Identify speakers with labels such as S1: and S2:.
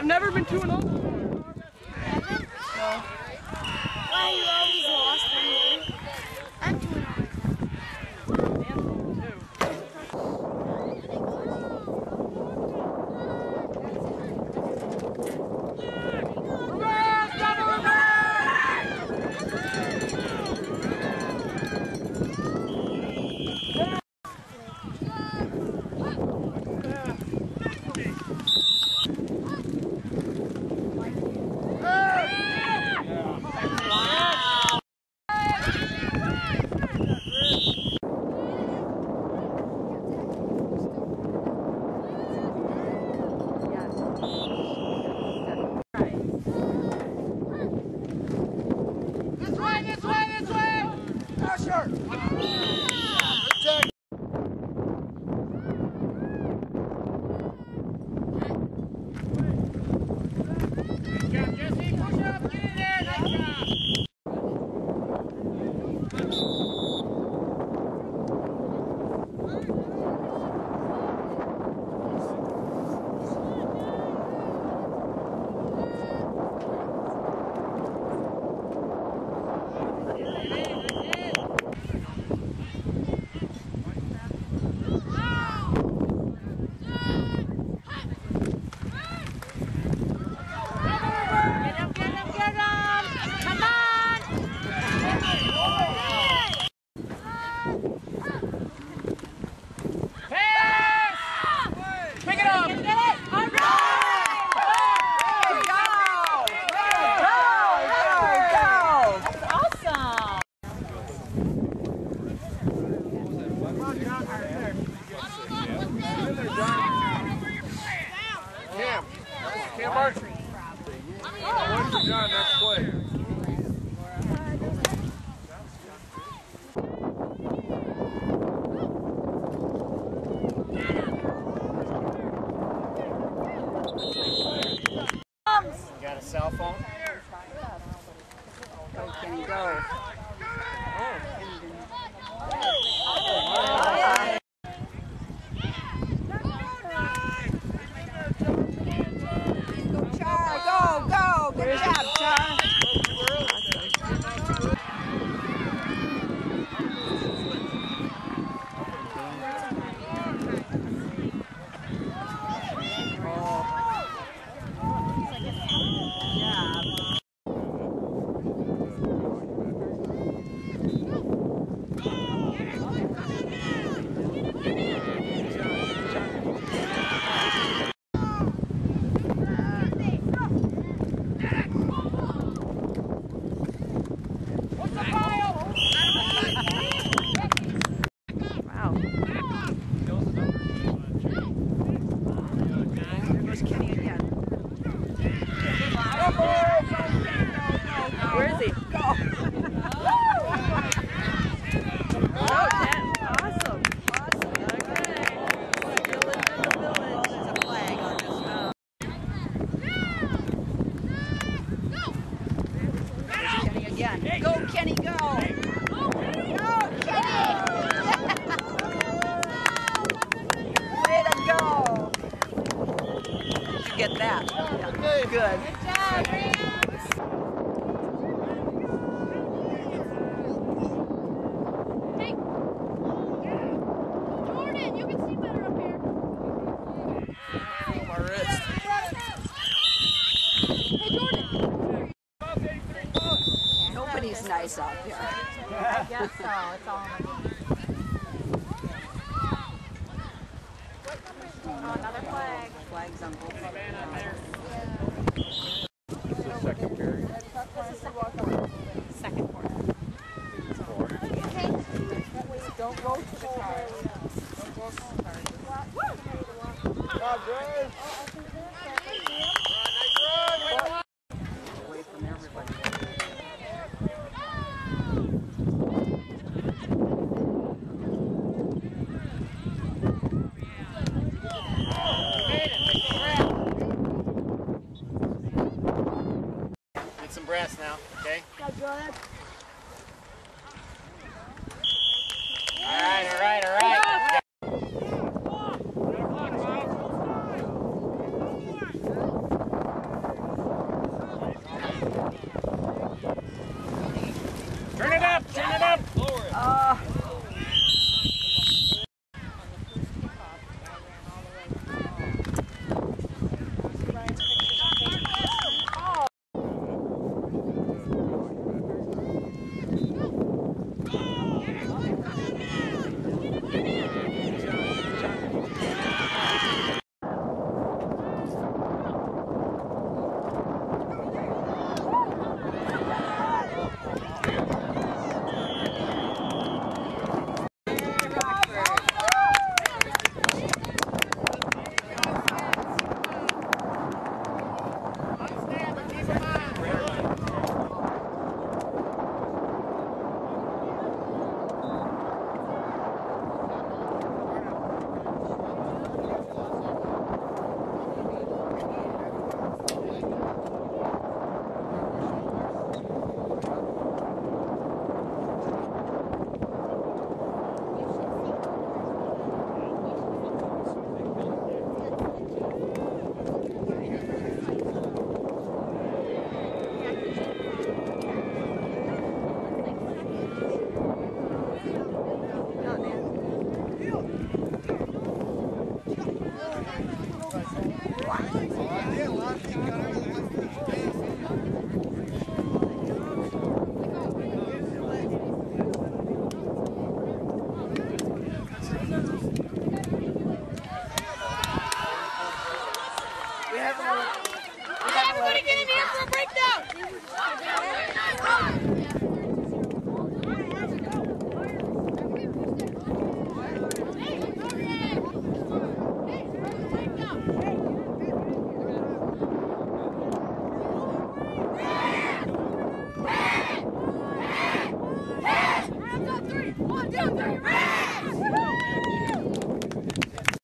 S1: never been 2-0.
S2: No. Why you always lost when you? I'm 2-0.
S3: Cam Martin. What's John? Next play.
S4: You got a cell phone?
S5: Go, Kenny, go. Go, Kenny, go! Go, Kenny! Way to go! Did you get that? Yeah. Good. Good job, Rams!
S2: Hey! Jordan, you can see better up here.
S3: My wrist.
S2: Hey, Jordan!
S5: Nobody's nice out there.
S6: I guess so. It's all in the Oh, another flag.
S5: Flags on both sides.
S3: This is the second period.
S6: second quarter.
S1: Don't go to the car. Don't go to the car. Good job, Grace.
S5: Away from everybody.
S4: Get some breaths now, okay? All right, all right, all right.
S2: Everybody get in here for a breakdown!